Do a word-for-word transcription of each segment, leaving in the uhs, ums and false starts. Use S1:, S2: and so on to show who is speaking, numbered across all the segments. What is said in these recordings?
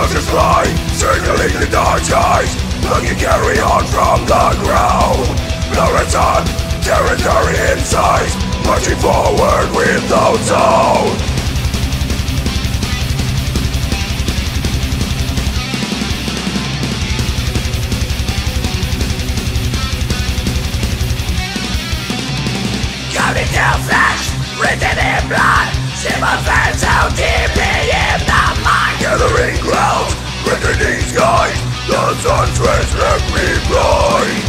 S1: Butterfly, circling the dark skies, looking carry on from the ground. Marathon, territory in sight, marching forward without sound. Coming to flesh, written in blood, sympathies out deeply in the mind. Gathering clouds, threatening skies, the sun's rays left me blind.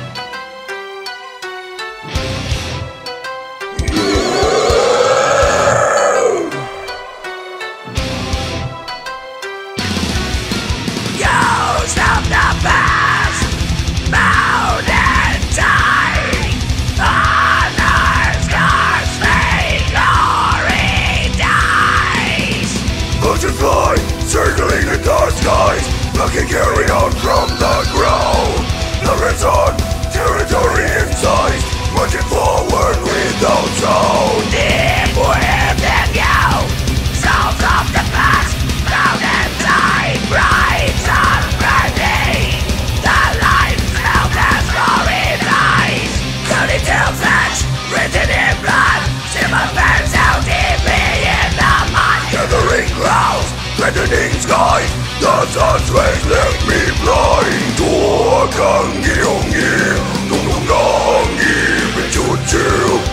S1: Ghost of the past, bound and tied, honor scars fade, glory dies. Butterfly, circling the dark skies, looking carry on from the ground. Marathon, territory in sight, marching forward without sound. Deep within you, souls of the past, bound and tied, bright sun burning. The light held as glory dies. Turning to flesh, written in blood, sympathies out deeply in the mind. Gathering clouds, threatening skies, the sun's rays left me blind. Tua kangi ongi, nung nung nangi, bichuchu.